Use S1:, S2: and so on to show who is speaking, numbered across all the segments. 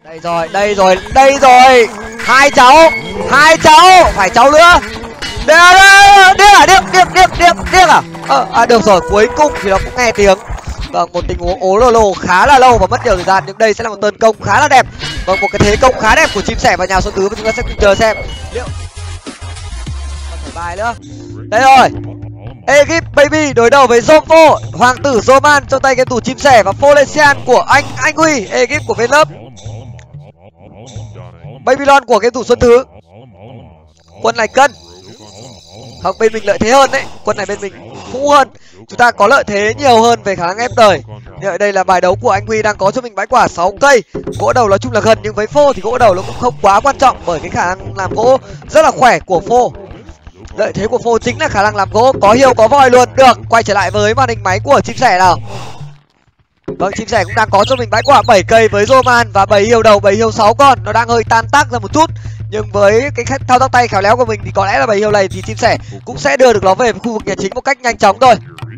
S1: Đây rồi. Hai cháu phải cháu nữa. Điếc à? Được rồi, cuối cùng thì nó cũng nghe tiếng. Vâng, một tình huống ố lô khá là lâu và mất nhiều thời gian, nhưng đây sẽ là một tấn công khá là đẹp. Vâng, một cái thế công khá đẹp của chim sẻ vào nhà số tứ, và chúng ta sẽ cùng chờ xem liệu còn phải bài nữa. Đây rồi, Egypt Baby đối đầu với Zomfo, hoàng tử Zoman trong tay game thủ chim sẻ, và Folesian của anh Huy, Egypt của Vlop, Babylon của game thủ Xuân Thứ. Quân này cân, không, bên mình lợi thế hơn đấy, quân này bên mình cũ hơn, chúng ta có lợi thế nhiều hơn về khả năng ép đời. Như vậy đây là bài đấu của anh Huy đang có cho mình bãi quả 6 cây. Gỗ đầu nói chung là gần, nhưng với Phô thì gỗ đầu nó cũng không quá quan trọng, bởi cái khả năng làm gỗ rất là khỏe của Phô. Lợi thế của Phô chính là khả năng làm gỗ, có hiêu có voi luôn. Được, quay trở lại với màn hình máy của chim sẻ nào. Vâng, chim sẻ cũng đang có cho mình bãi quả 7 cây với Roman và 7 hiêu đầu, 7 hiêu 6 con. Nó đang hơi tan tác ra một chút, nhưng với cái thao tác tay khéo léo của mình thì có lẽ là 7 hiêu này thì chim sẻ cũng sẽ đưa được nó về khu vực nhà chính một cách nhanh chóng thôi.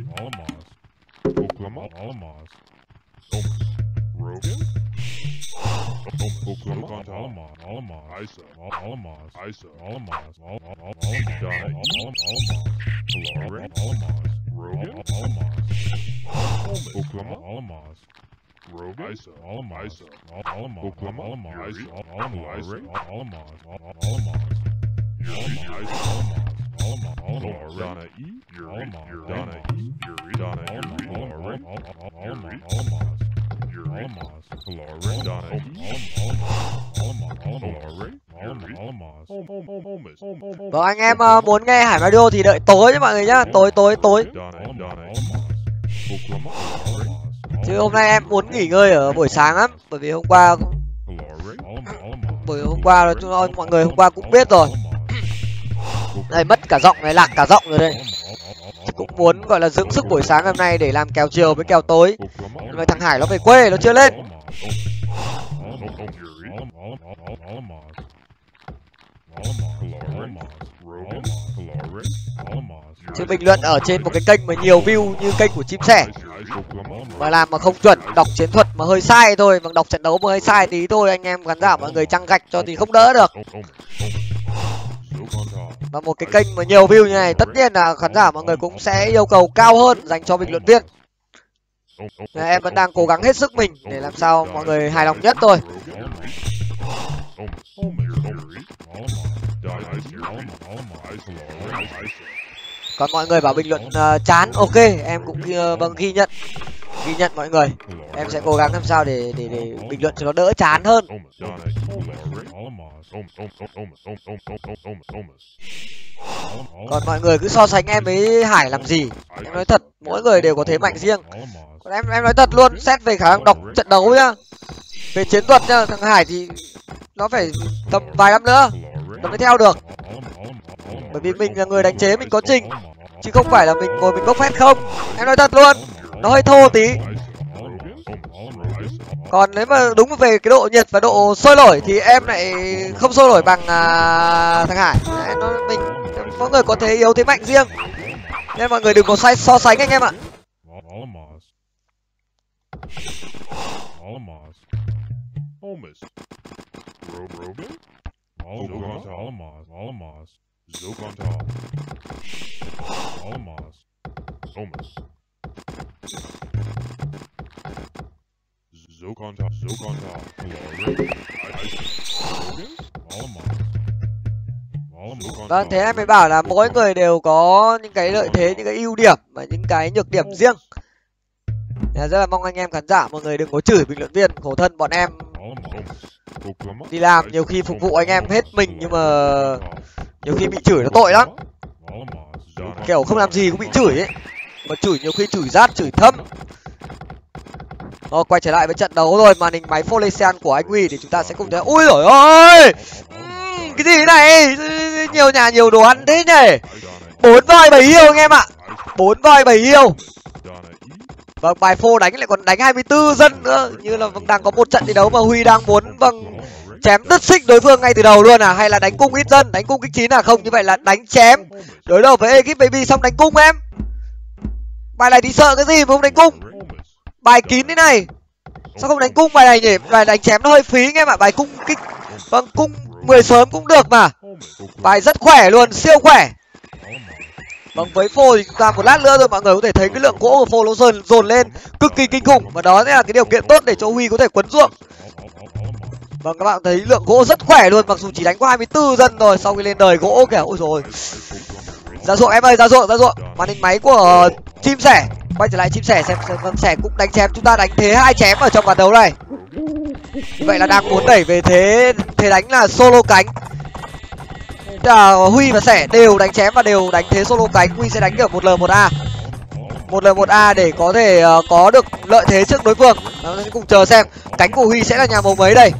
S1: Vâng, anh em muốn nghe Hải Mario thì đợi tối nhé mọi người nhá, tối. Chứ hôm nay em muốn nghỉ ngơi ở buổi sáng lắm, bởi vì hôm qua là mọi người hôm qua cũng biết rồi. Đây, mất cả giọng này, lạc cả giọng rồi đây. Cũng muốn gọi là dưỡng sức buổi sáng hôm nay để làm kèo chiều với kèo tối. Nhưng mà thằng Hải nó về quê, nó chưa lên. Chứ bình luận ở trên một cái kênh mà nhiều view như kênh của chim sẻ mà làm mà không chuẩn, đọc chiến thuật mà hơi sai thôi, mà đọc trận đấu mà hơi sai tí thôi, anh em khán giả mọi người trăng gạch cho thì không đỡ được. Và một cái kênh mà nhiều view như này, tất nhiên là khán giả mọi người cũng sẽ yêu cầu cao hơn dành cho bình luận viên. Em vẫn đang cố gắng hết sức mình để làm sao mọi người hài lòng nhất thôi. Còn mọi người bảo bình luận chán, ok, em cũng vâng ghi nhận mọi người. Em sẽ cố gắng làm sao để bình luận cho nó đỡ chán hơn. Còn mọi người cứ so sánh em với Hải làm gì? Em nói thật, mỗi người đều có thế mạnh riêng. Còn em nói thật luôn, xét về khả năng đọc trận đấu nhá, về chiến thuật nhá, thằng Hải thì nó phải tầm vài năm nữa nó mới theo được. Bởi vì mình là người đánh chế, mình có trình, chứ không phải là mình ngồi mình bốc phét không. Em nói thật luôn, nó hơi thô tí. Còn nếu mà đúng về cái độ nhiệt và độ sôi nổi thì em lại không sôi nổi bằng thằng Hải. Mình mỗi người có thế yếu thế mạnh riêng, nên mọi người đừng có so sánh anh em ạ. Vâng, thế em mới bảo là mỗi người đều có những cái lợi thế, những cái ưu điểm và những cái nhược điểm riêng. Rất là mong anh em khán giả mọi người đừng có chửi bình luận viên, khổ thân bọn em đi làm nhiều khi phục vụ anh em hết mình, nhưng mà nhiều khi bị chửi nó tội lắm. Kiểu không làm gì cũng bị chửi ấy, mà chửi nhiều khi chửi rát, chửi thâm. Rồi, quay trở lại với trận đấu rồi, màn hình máy Folesian của anh Huy để chúng ta sẽ cùng thấy. Ui giời ơi, cái gì này, nhiều nhà nhiều đồ ăn thế nhỉ. 4 voi 7 hiêu anh em ạ, 4 voi 7 hiêu. Vâng, bài phô đánh lại còn đánh 24 dân nữa, như là đang có một trận thi đấu mà Huy đang muốn chém đứt xích đối phương ngay từ đầu luôn à, hay là đánh cung ít dân, đánh cung kích 9 à? Không, như vậy là đánh chém đối đầu với Egypt Baby xong đánh cung em. Bài này thì sợ cái gì mà không đánh cung, bài kín thế này. Sao không đánh cung bài này nhỉ? Bài đánh chém nó hơi phí anh em ạ. Bài cung kích. Vâng, cung 10 sớm cũng được mà. Bài rất khỏe luôn, siêu khỏe. Vâng, với phô thì chúng ta một lát nữa rồi mọi người có thể thấy cái lượng gỗ của phô nó dồn lên cực kỳ kinh khủng. Và đó là cái điều kiện tốt để cho Huy có thể quấn ruộng. Vâng, các bạn thấy lượng gỗ rất khỏe luôn. Mặc dù chỉ đánh có 24 dân rồi. Sau khi lên đời gỗ kìa, ôi rồi. Ra ruộng em ơi, ra ruộng. Màn hình máy của chim sẻ. Quay trở lại chim sẻ xem vâng, sẻ cũng đánh chém. Chúng ta đánh thế 2 chém ở trong ván đấu này. Như vậy là đang muốn đẩy về thế đánh là solo cánh. Huy và sẻ đều đánh chém và đều đánh thế solo cánh. Huy sẽ đánh kiểu 1L1A 1L1A để có thể có được lợi thế trước đối phương. Chúng ta sẽ cùng chờ xem cánh của Huy sẽ là nhà màu mấy đây.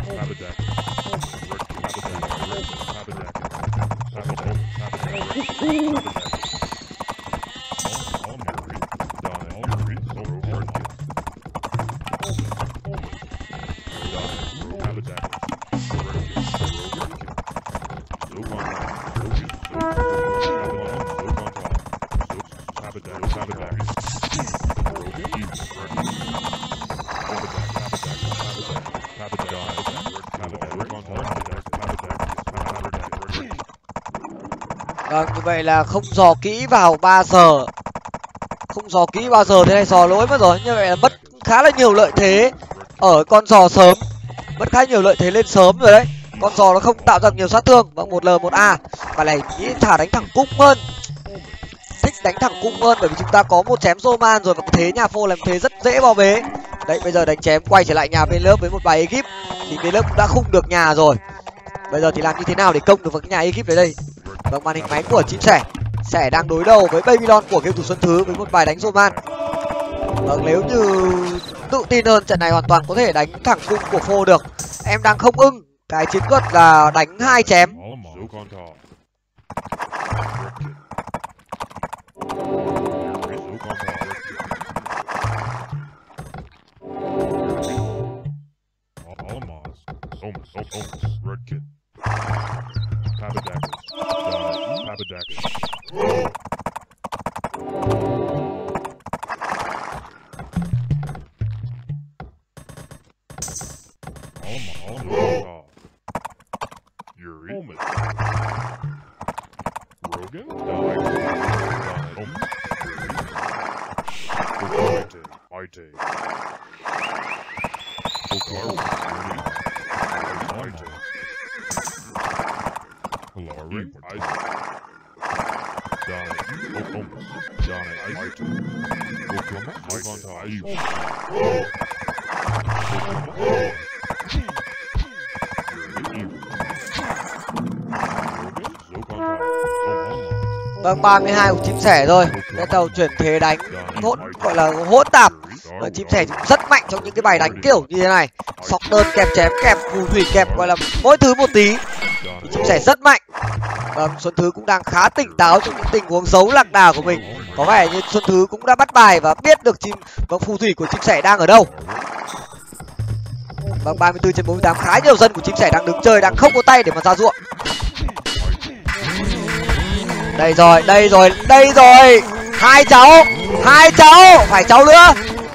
S1: Vâng, như vậy là không dò kỹ vào 3 giờ. Không dò kỹ bao giờ thế này dò lỗi mất rồi. Như vậy là mất khá là nhiều lợi thế ở con dò sớm. Mất khá nhiều lợi thế lên sớm rồi đấy. Con dò nó không tạo ra nhiều sát thương. Vâng, 1L1A. Và này nghĩ thả đánh thẳng cung hơn. Thích đánh thẳng cung hơn bởi vì chúng ta có một chém Roman rồi. Và thế nhà phô làm thế rất dễ bao bế. Đấy, bây giờ đánh chém quay trở lại nhà bên lớp với một bài ekip. Thì bên lớp cũng đã khung được nhà rồi. Bây giờ thì làm như thế nào để công được vào cái nhà ekip đấy đây. Vâng, màn hình máy của chim sẻ đang đối đầu với Babylon của game thủ Xuân Thứ với một bài đánh Roman. Vâng, nếu như tự tin hơn trận này hoàn toàn có thể đánh thẳng cung của phô được. Em đang không ưng cái chiến thuật là đánh 2 chém. Vâng, 32 của chim sẻ rồi. Cái tàu chuyển thế đánh gọi là hỗn tạp. Và chim sẻ rất mạnh trong những cái bài đánh kiểu như thế này. Sọc đơn kẹp chém kẹp phù thủy kẹp, gọi là mỗi thứ một tí. Thì chim sẻ rất mạnh. Vâng, Xuân Thứ cũng đang khá tỉnh táo trong những tình huống giấu lạc đà của mình. Có vẻ như Xuân Thứ cũng đã bắt bài và biết được phù thủy của chim sẻ đang ở đâu. Vâng, 34/48 khá nhiều dân của chim sẻ đang đứng chơi, đang không có tay để mà ra ruộng. Đây rồi. Hai cháu, phải cháu nữa.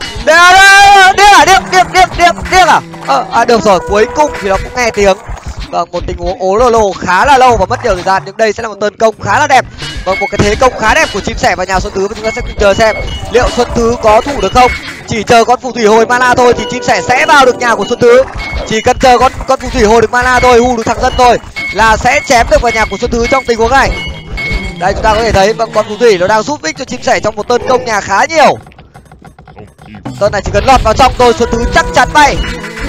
S1: Điếc à? Được rồi, cuối cùng thì nó cũng nghe tiếng. Vâng, một tình huống ố lô khá là lâu và mất nhiều thời gian, nhưng đây sẽ là một tấn công khá là đẹp. Vâng, một cái thế công khá đẹp của chim sẻ vào nhà Xuân Thứ, và chúng ta sẽ cùng chờ xem liệu Xuân Thứ có thủ được không. Chỉ chờ con phù thủy hồi mana thôi thì chim sẻ sẽ vào được nhà của Xuân Thứ. Chỉ cần chờ con phù thủy hồi được mana thôi, hù được thằng dân thôi là sẽ chém được vào nhà của Xuân Thứ trong tình huống này. Đây, chúng ta có thể thấy vâng, con phù thủy nó đang giúp ích cho chim sẻ trong một tấn công nhà khá nhiều. Tơn này chỉ cần lọt vào trong thôi, Xuân Thứ chắc chắn bay.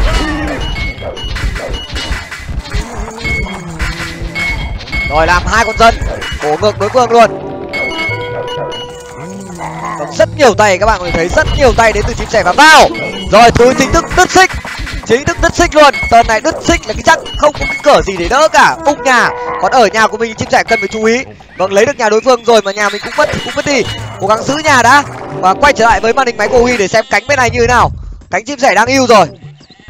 S1: Rồi làm 2 con dân bổ ngược đối phương luôn. Vâng, rất nhiều tay, các bạn có thể thấy rất nhiều tay đến từ chim sẻ và vào. Rồi Thứ chính thức đứt xích luôn. Tơn này đứt xích là cái chắc không có cái cửa gì để đỡ cả, tung nhà. Còn ở nhà của mình chim sẻ cần phải chú ý. Vâng, lấy được nhà đối phương rồi mà nhà mình cũng mất đi. Cố gắng giữ nhà đã. Và quay trở lại với màn hình máy của Huy để xem cánh bên này như thế nào. Cánh chim sẻ đang ưu rồi.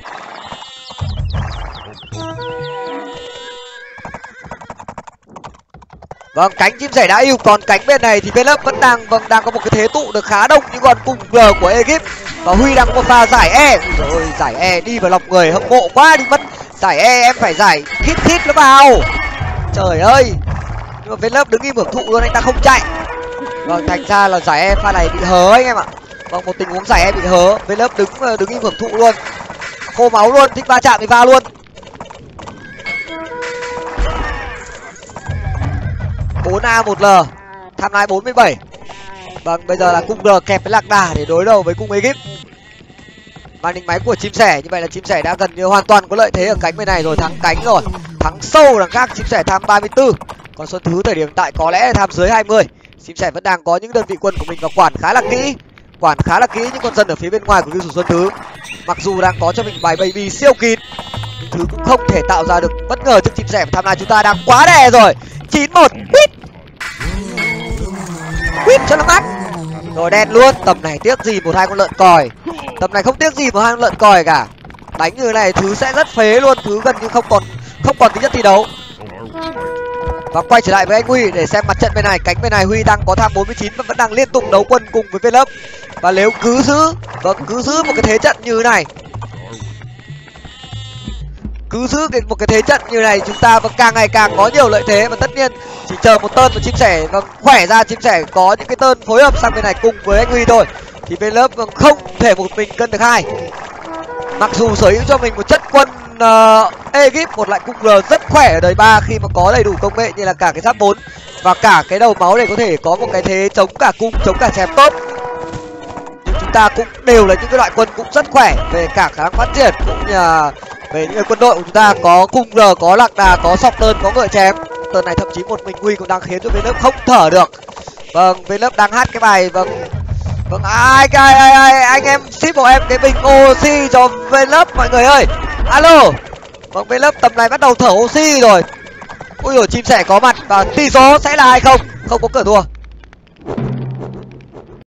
S1: Vâng, cánh chim sẻ đã ưu, còn cánh bên này thì bên lớp vẫn đang có một cái thế tụ được khá đông những con cung G của ekip. Và Huy đang có một pha giải E. Rồi giải E đi vào lòng người hâm mộ quá đi mất. Giải E em phải giải hit nó vào. Trời ơi. Nhưng mà Vlove đứng im hưởng thụ luôn, anh ta không chạy. Vâng, thành ra là giải E pha này bị hớ anh em ạ. Vâng, một tình huống giải E bị hớ, Vlove đứng im hưởng thụ luôn. Khô máu luôn, thích va chạm thì va luôn. 4A 1L, tham lai 47. Vâng, bây giờ là cung R kẹp với lạc đà để đối đầu với cung Egypt. Màn hình máy của chim sẻ, như vậy là chim sẻ đã gần như hoàn toàn có lợi thế ở cánh bên này rồi, thắng cánh rồi. Thắng sâu đằng khác, chim sẻ tham 34. Còn Xuân Thứ thời điểm hiện tại có lẽ là tham dưới 20. Chim sẻ vẫn đang có những đơn vị quân của mình và quản khá là kỹ. Những con dân ở phía bên ngoài của lưu thủ Xuân Thứ. Mặc dù đang có cho mình bài baby siêu kín, nhưng Thứ cũng không thể tạo ra được bất ngờ trước chim sẻ. Và tham lai chúng ta đang quá đè rồi. 9-1, quýt cho nó mắt. Rồi đen luôn, tầm này tiếc gì một hai con lợn còi. Tầm này không tiếc gì một hai con lợn còi cả. Đánh như thế này Thứ sẽ rất phế luôn, Thứ gần như không còn tính chất thi đấu. Và quay trở lại với anh Huy để xem mặt trận bên này. Cánh bên này Huy đang có tham 49 và vẫn đang liên tục đấu quân cùng với Vlove. Và nếu cứ giữ một cái thế trận như thế này, một cái thế trận như này, chúng ta vẫn càng ngày càng có nhiều lợi thế. Và tất nhiên chỉ chờ một tơn của chim sẻ và khỏe ra, chim sẻ có những cái tơn phối hợp sang bên này cùng với anh Huy thôi, thì Vlove không thể một mình cân được hai. Mặc dù sở hữu cho mình một chất quân Egypt, một lại cung R rất khỏe ở đời 3 khi mà có đầy đủ công nghệ như là cả cái giáp 4 và cả cái đầu máu để có thể có một cái thế chống cả cung, chống cả chém tốt. Nhưng chúng ta cũng đều là những cái loại quân cũng rất khỏe về cả khả năng phát triển cũng như là về những quân đội của chúng ta, có cung R, có lạc đà, có sọc tơn, có ngựa chém. Tơn này thậm chí một mình Huy cũng đang khiến cho Vlove không thở được. Vâng, Vlove đang hát cái bài vâng anh em ship hộ em cái bình oxy cho Vlove mọi người ơi. Alo. Vâng, Vlove tầm này bắt đầu thở oxy rồi. Ui dồi, chim sẻ có mặt và tỷ số sẽ là 2-0, không có cửa thua.